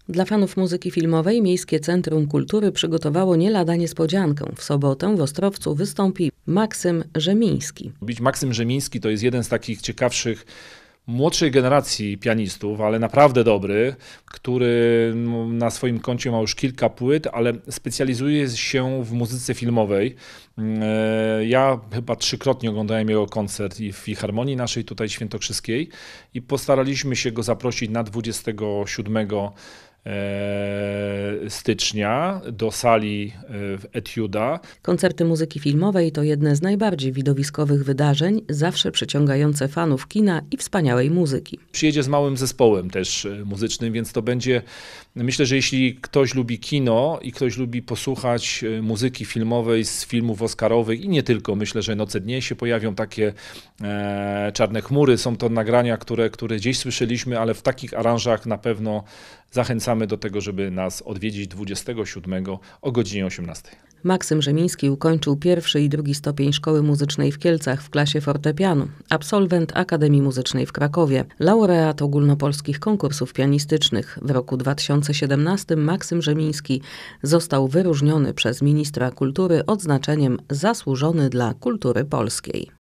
Dla fanów muzyki filmowej Miejskie Centrum Kultury przygotowało nie lada niespodziankę. W sobotę w Ostrowcu wystąpi Maksym Rzemiński. Maksym Rzemiński to jest jeden z takich ciekawszych młodszej generacji pianistów, ale naprawdę dobry, który na swoim koncie ma już kilka płyt, ale specjalizuje się w muzyce filmowej. Ja chyba 3-krotnie oglądałem jego koncert i w Filharmonii naszej tutaj świętokrzyskiej i postaraliśmy się go zaprosić na 27 stycznia do sali w Etiuda. Koncerty muzyki filmowej to jedne z najbardziej widowiskowych wydarzeń, zawsze przyciągające fanów kina i wspaniałej muzyki. Przyjedzie z małym zespołem też muzycznym, więc to będzie, myślę, że jeśli ktoś lubi kino i ktoś lubi posłuchać muzyki filmowej z filmów oscarowych i nie tylko, myślę, że Noce dnie się pojawią takie Czarne chmury, są to nagrania, które gdzieś słyszeliśmy, ale w takich aranżach na pewno zachęcamy do tego, żeby nas odwiedzić 27 o godzinie 18. Maksym Rzemiński ukończył 1. i 2. stopień Szkoły Muzycznej w Kielcach w klasie fortepianu, absolwent Akademii Muzycznej w Krakowie, laureat ogólnopolskich konkursów pianistycznych. W roku 2017 Maksym Rzemiński został wyróżniony przez ministra kultury odznaczeniem Zasłużony dla kultury polskiej.